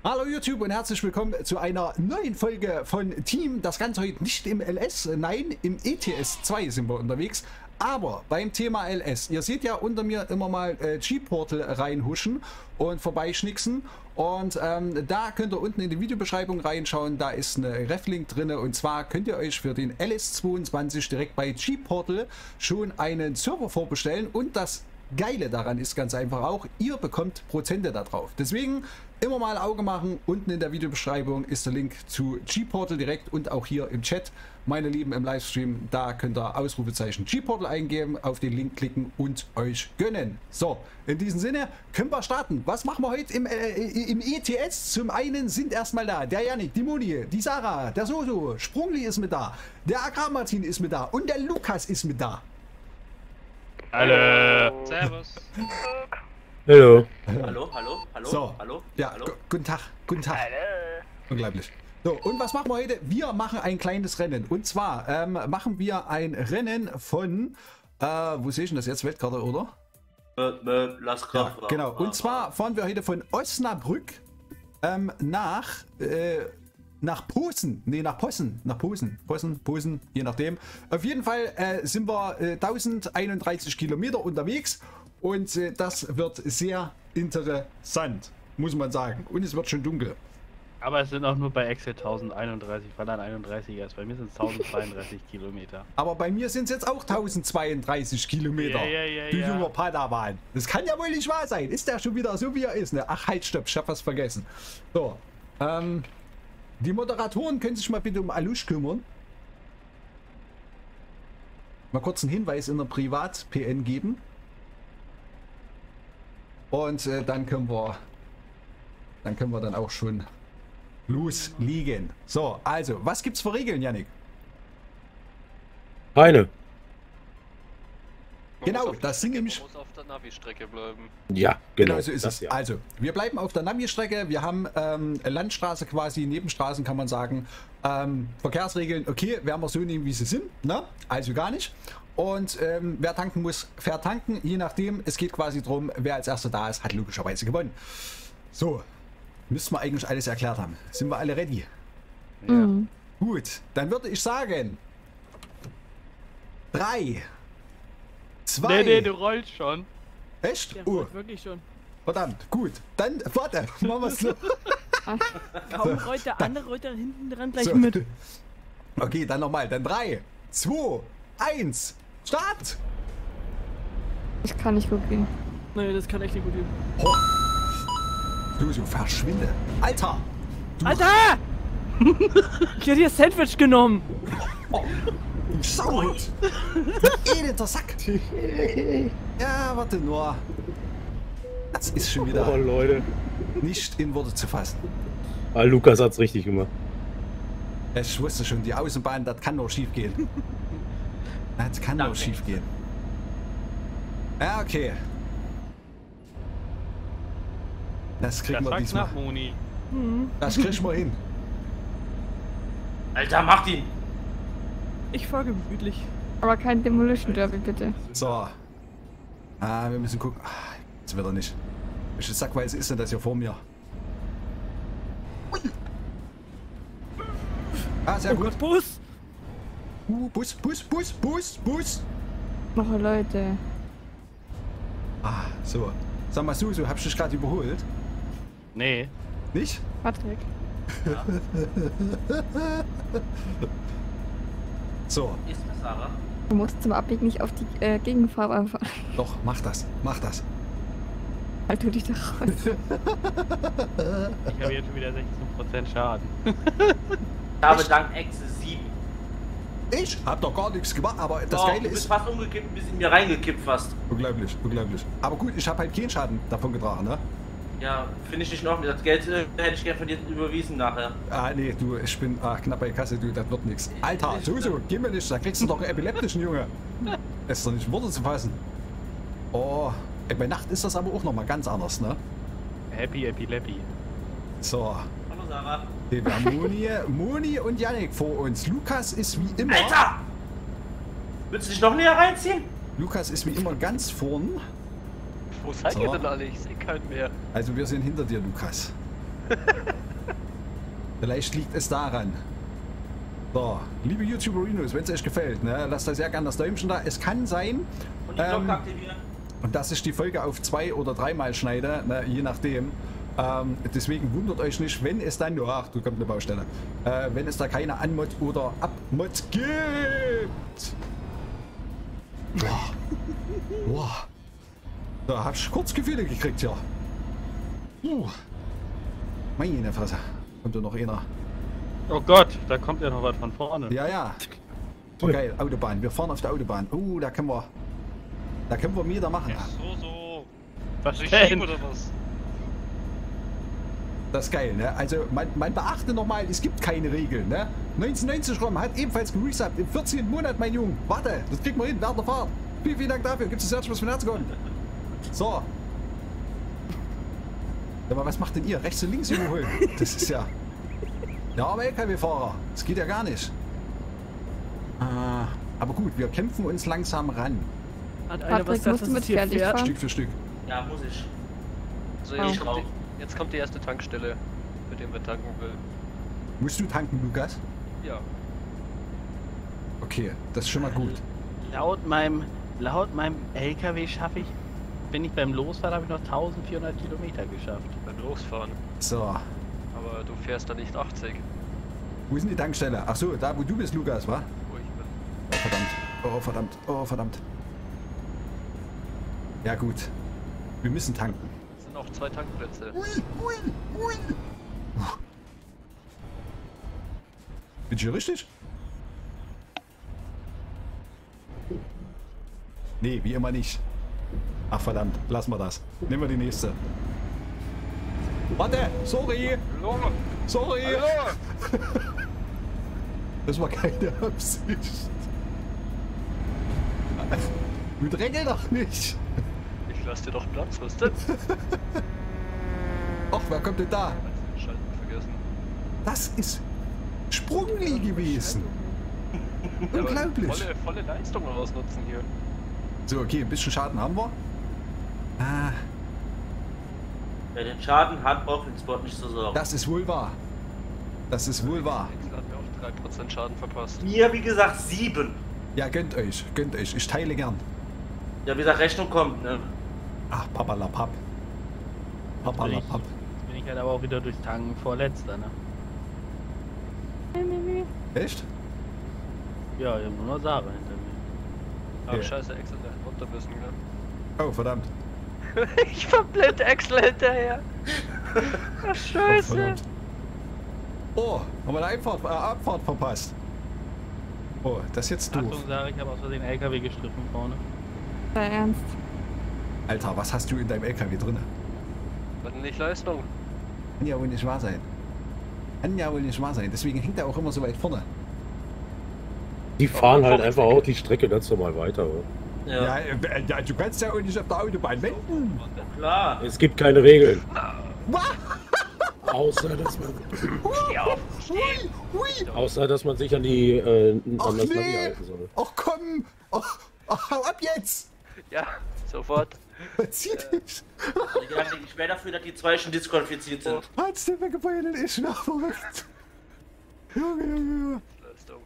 Hallo YouTube und herzlich willkommen zu einer neuen Folge von Team. Das Ganze heute nicht im LS, nein, im ETS 2 sind wir unterwegs. Aber beim Thema LS, ihr seht ja unter mir immer mal G-Portal reinhuschen und vorbeischnicksen. Und da könnt ihr unten in die Videobeschreibung reinschauen, da ist eine Reflink drin. Und zwar könnt ihr euch für den LS22 direkt bei G-Portal schon einen Server vorbestellen. Und das Geile daran ist ganz einfach auch, ihr bekommt Prozente da drauf. Deswegen immer mal Auge machen. Unten in der Videobeschreibung ist der Link zu G-Portal direkt und auch hier im Chat, meine Lieben, im Livestream. Da könnt ihr Ausrufezeichen G-Portal eingeben, auf den Link klicken und euch gönnen. So, in diesem Sinne können wir starten. Was machen wir heute im ETS? Zum einen sind erstmal da der Yannick, die Moni, die Sarah, der Soso, Sprungli ist mit da, der Agrarmartin ist mit da und der Lukas ist mit da. Hallo. Servus. Hallo. Hallo, hallo, hallo, So, hallo. ja, hallo. Guten Tag, guten Tag. Hallo. Unglaublich. So, und was machen wir heute? Wir machen ein kleines Rennen. Und zwar machen wir ein Rennen von, wo sehe ich denn das jetzt? Weltkarte, oder? Lass Ja, Kraft. genau. Und zwar fahren wir heute von Osnabrück nach Posen. Nee, nach Posen. Nach Posen. Posen, je nachdem. Auf jeden Fall sind wir 1031 Kilometer unterwegs. Und das wird sehr interessant, muss man sagen. Und es wird schon dunkel. Aber es sind auch nur bei Excel 1031, weil dann 31er ist. Bei mir sind es 1032 Kilometer. Aber bei mir sind es jetzt auch 1032 Kilometer. Ja, du ja. junger Padawan. Das kann ja wohl nicht wahr sein. Ist der schon wieder so, wie er ist? Ne? Ach, halt, stopp. Ich hab was vergessen. So. Die Moderatoren können sich mal bitte um Alusch kümmern. Mal kurz einen Hinweis in der Privat-PN geben. Und dann können wir dann auch schon loslegen. So, also, was gibt's für Regeln, Yannick? Keine. Genau, das sind nämlich... Man muss auf der Navi-Strecke bleiben. Ja, Genau, so ist das es. ja. Also, wir bleiben auf der Navi-Strecke. Wir haben Landstraße quasi, Nebenstraßen kann man sagen. Verkehrsregeln, okay, werden wir so nehmen, wie sie sind. Ne? Also gar nicht. Und wer tanken muss, fährt tanken. Je nachdem, es geht quasi darum, wer als erster da ist, hat logischerweise gewonnen. So, müssten wir eigentlich alles erklärt haben. Sind wir alle ready? Ja. Gut, dann würde ich sagen 3, 2... Nee, du rollst schon. Echt? Der Oh, rollt wirklich schon. verdammt, gut. Dann, warte, machen wir es so. Kaum rollt der andere, rollt da hinten dran gleich So. mit. Okay, dann nochmal. Dann 3, 2, 1, Start! Ich kann nicht gut gehen. Nee, das kann echt nicht gut gehen. Du, verschwinde. Alter! Du Alter! Ich hätte dir Sandwich genommen. Sauhund! Du elender Sack! Ja, warte nur. Das ist schon Oh, wieder Leute. nicht in Worte zu fassen. Ah, Lukas hat's richtig gemacht. Ich wusste schon, die Außenbahn, das kann nur schief gehen. Das kann nur Danke. schief gehen. Ja, okay. Das kriegen Das wir war diesmal. knapp, Moni. Das kriegen wir hin. Alter, macht ihn! Ich fahr gemütlich. Aber kein Demolition Derby, bitte. So. Ah, wir müssen gucken. Ah, jetzt wird er nicht. Welche Sackweise ist denn das hier vor mir? Ui. Ah, sehr Oh gut. Gott, Bus! Bus. Oh, Leute. Ah, so. Sag mal, Susu, hab ich dich gerade überholt? Nee. Nicht? Patrick. So. Ist das Sarah? Du musst zum Abbiegen nicht auf die Gegenfahrer fahren. Doch, mach das. Mach das. Halt du dich da raus. Ich habe jetzt schon wieder 16% Schaden. Ich habe dank Exe 7. Ich hab doch gar nichts gemacht, aber das Doch, Geile du bist ist... fast umgekippt, bis in mir reingekippt fast. Unglaublich, unglaublich. Aber gut, ich habe halt keinen Schaden davon getragen, ne? Ja, finde ich nicht noch. Das Geld hätte ich gerne von dir überwiesen nachher. Ah, nee, du, ich bin knapp bei Kasse, du, das wird nichts. Alter, Susu, geh mir nicht, da kriegst du doch einen epileptischen Junge. Das ist doch nicht in Worte zu fassen. Oh, ey, bei Nacht ist das aber auch nochmal ganz anders, ne? Happy, Leppy. So, Hallo Sarah. okay, wir haben Moni und Yannick vor uns. Lukas ist wie immer... Alter! Willst du dich noch näher reinziehen? Lukas ist wie immer ganz vorn. Wo seid So. ihr denn alle? Ich sehe keinen mehr. Also wir sind hinter dir, Lukas. Vielleicht liegt es daran. So, liebe YouTuberinos, wenn es euch gefällt, ne, lasst euch sehr gerne das Däumchen da. Es kann sein, Und die Glocke aktivieren. und dass ich die Folge auf 2- oder 3-mal schneide, ne, je nachdem. Deswegen wundert euch nicht, wenn es dann, ach, du kommt eine Baustelle, wenn es da keine Anmod oder Abmod gibt. Boah. Boah. Da hab ich kurz Gefühle gekriegt, ja. Meine Fresse. Kommt da noch einer. Oh Gott, da kommt ja noch was von vorne. Ja, ja. Oh, geil, Autobahn. Wir fahren auf der Autobahn. Da können wir wieder machen. So. Was Soll ich denn? schieben oder was? Das ist geil, ne? Also man beachte nochmal, es gibt keine Regeln, ne? 1990 rum hat ebenfalls geresubbt im 14. Monat, mein Junge. Warte, das kriegt man hin, während der Fahrt. Vielen Dank dafür. Gibt es das was von Herzen kommen? So. Aber was macht denn ihr? Rechts und links überholen? Das ist ja... Ja, aber LKW-Fahrer. Das geht ja gar nicht. Aber gut, wir kämpfen uns langsam ran. Hat einer was Patrick, musst das du mit hier fertig fährt? fahren? Stück für Stück. Ja, muss ich. So, Ich jetzt, drauf. jetzt kommt die erste Tankstelle, mit dem wir tanken will. Musst du tanken, Lukas? Ja. Okay, das ist schon mal gut. Laut meinem LKW schaffe ich, wenn ich beim Losfahren habe ich noch 1400 Kilometer geschafft. Beim Losfahren. So. Aber du fährst da nicht 80, Wo ist denn die Tankstelle? Ach so, da wo du bist, Lukas, wa? wo ich bin. Oh verdammt. Oh verdammt. Oh verdammt. Ja gut. Wir müssen tanken. Es sind auch 2 Tankplätze. Bin ich hier richtig? Nee, wie immer nicht. Ach verdammt, lassen wir das. Nehmen wir die nächste. Warte, sorry. Sorry. Das war keine Absicht. Du drängel doch nicht. Ich lass dir doch Platz, was denn? Ach, wer kommt denn da? Hast du den Schalten vergessen? Das ist Sprungli gewesen. Ja, aber Unglaublich. volle Leistung ausnutzen hier. So, okay, ein bisschen Schaden haben wir. Ah, Wer den Schaden hat, braucht den Spot nicht zu sorgen. das ist wohl wahr. Das ist wohl wahr. Excel hat mir auch 3% Schaden verpasst. Mir, wie gesagt, 7. Ja, gönnt euch, gönnt euch. Ich teile gern. Ja, wie gesagt, Rechnung kommt, ne? Ach, papalapap. Papalapap. Jetzt bin ich halt aber auch wieder durchs Tanken vorletzter, ne? Echt? Ja, ich habe nur noch Sarah hinter mir. Aber Ja. scheiße, Excel da runter müssen, ne? Oh, verdammt. Ich verblende Excel hinterher. Ach, Oh, scheiße. verdammt. Oh, haben wir eine Abfahrt verpasst. Oh, das ist jetzt doof. Achtung, Sarah, ich habe aus Versehen LKW gestriffen vorne. Sei ernst. Alter, was hast du in deinem LKW drin? Was denn nicht Leistung? Kann ja wohl nicht wahr sein. Kann ja wohl nicht wahr sein. Deswegen hängt er auch immer so weit vorne. Die fahren halt einfach auch die Strecke ganz normal weiter. Oder? Ja, ja, du kannst ja auch nicht auf der Autobahn wenden. Klar. Es gibt keine Regeln. Außer dass man, außer dass man sich an die Ach an das Navi nee. halten soll. Ach komm. Ach, hau ab jetzt. Ja, sofort. Zieh dich. Ich wäre dafür, dass die 2 schon disqualifiziert sind. Hat's der weggebeult ist noch verrückt. Junge. Leistung.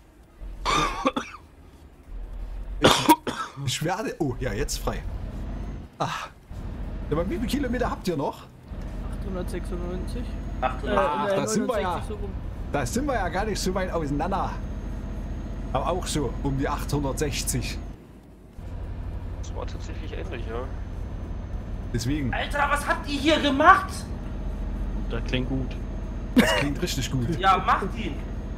Ich werde... Oh, ja, jetzt frei. Ach. Aber wie viele Kilometer habt ihr noch? 896. 800. Ach, da sind wir ja. 960 so rum. Da sind wir ja gar nicht so weit auseinander. Aber auch so um die 860. Das war tatsächlich ähnlich, ja. Deswegen, Alter, was habt ihr hier gemacht? Das klingt gut. das klingt richtig gut. Ja, macht ihn.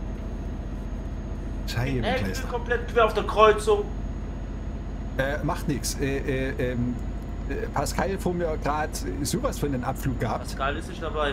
Ich Scheibenkleister. bin komplett quer auf der Kreuzung. Macht nichts. Pascal vor mir gerade sowas von den Abflug gehabt. Pascal ist nicht dabei.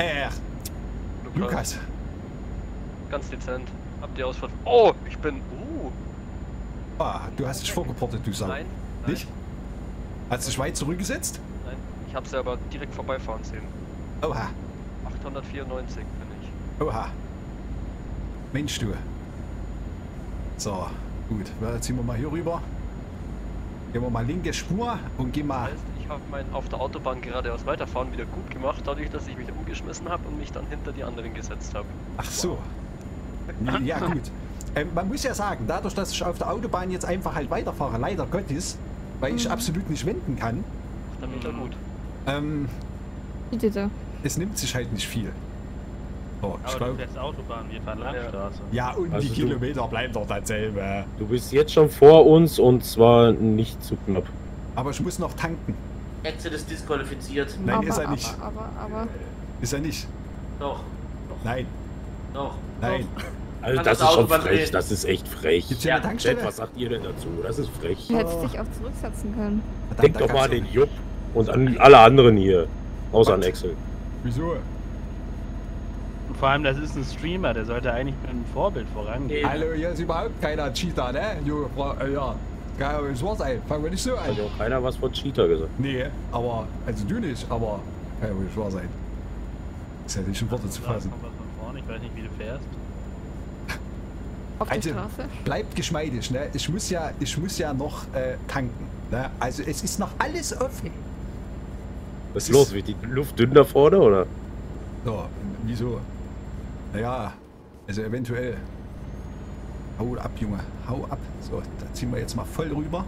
Lukas. Ganz dezent. Habt ihr Ausfahrt? Oh, ich bin. Ah, du hast dich vorgeportet, du Sau. Nein. Nicht? Hast du dich weit zurückgesetzt? Nein. Ich hab's ja aber direkt vorbeifahren sehen. Oha. 894 bin ich. Oha. Mensch, du. So, gut. Jetzt ziehen wir mal hier rüber. Gehen wir mal linke Spur und gehen mal. Heißt, ich Ich habe mein auf der Autobahn geradeaus weiterfahren wieder gut gemacht, dadurch, dass ich mich umgeschmissen habe und mich dann hinter die anderen gesetzt habe. Ach so. Ja, gut. Man muss ja sagen, dadurch, dass ich auf der Autobahn jetzt einfach halt weiterfahre, leider Gottes, weil ich absolut nicht wenden kann, Dann wieder gut. Bitte. es nimmt sich halt nicht viel. Oh, ich Aber du glaube. fährst Autobahn, wir fahren Landstraße. Ja, und Also die du- Kilometer bleiben doch dasselbe. Du bist jetzt schon vor uns und zwar nicht zu knapp. Aber ich muss noch tanken. Axel ist disqualifiziert. Nein, aber, ist er nicht. Aber. Ist er nicht? Doch, Nein, doch. Also nein. Kann das das ist schon Autobahn frech, drehen. das ist echt frech. Gibt's hier eine Ja, Tankstelle? Was sagt ihr denn dazu? Das ist frech. Du hättest dich auch zurücksetzen können. Verdammt, Denk da doch mal an kannst den Jupp und an alle anderen hier. Außer an Axel. du- Wieso? Und vor allem, das ist ein Streamer, der sollte eigentlich mit einem Vorbild vorangehen. Ja. Hallo, hier ist überhaupt keiner Cheater, ne? Jo, ja. Kann ja nicht wahr sein. Fangen wir nicht so an. Hat ja auch keiner was von Cheater gesagt. Nee, aber, also du nicht, aber kann ja wohl nicht wahr sein. Ist ja nicht in Worte zu Da fassen. kommt was von vorne, ich weiß nicht, wie du fährst. Auf der Also, Straße. bleibt geschmeidig, ne? Ich muss ja noch tanken, ne? Also es ist noch alles offen. Was ist los? Wird die Luft dünn da vorne oder? So, wieso? Naja, also eventuell. Hau ab, Junge, hau ab. So, da ziehen wir jetzt mal voll rüber.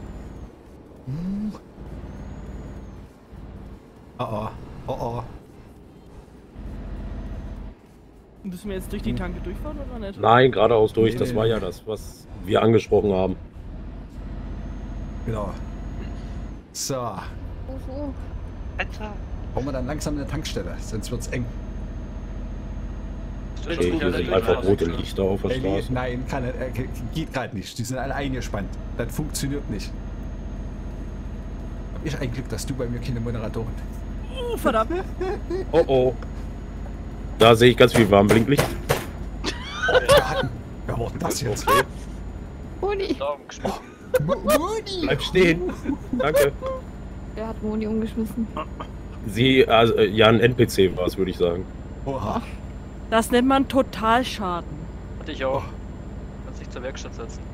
Oh oh. Müssen wir jetzt durch die Tanke durchfahren oder nicht? Nein, geradeaus durch. Nee, Das nee, war nee. ja das, was wir angesprochen haben. Genau. So, Oh. Alter! brauchen wir dann langsam eine Tankstelle, sonst wird's eng. Ist das Okay, schon hier wieder sind der einfach gleiche? rote Lichter auf der Nee, Straße. nein, geht gerade nicht. Die sind alle eingespannt. Das funktioniert nicht. Hab ich ein Glück, dass du bei mir keine Moderatorin. Oh, verdammt. Oh oh. Da sehe ich ganz viel Warnblinklicht. Wer war denn das jetzt? Okay. Moni. Daumen geschmissen. Moni! Bleib stehen. Danke. Der hat Moni umgeschmissen. Sie, also, ja, ein NPC war es, würde ich sagen. Oha. Das nennt man Totalschaden. Hatte ich auch. Kannst dich zur Werkstatt setzen.